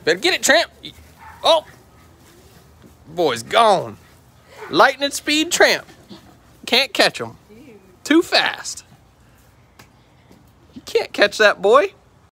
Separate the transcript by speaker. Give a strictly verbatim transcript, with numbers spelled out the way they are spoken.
Speaker 1: Better get it, Tramp. Oh, boy's gone. Lightning speed Tramp. Can't catch him. Too fast. You can't catch that boy.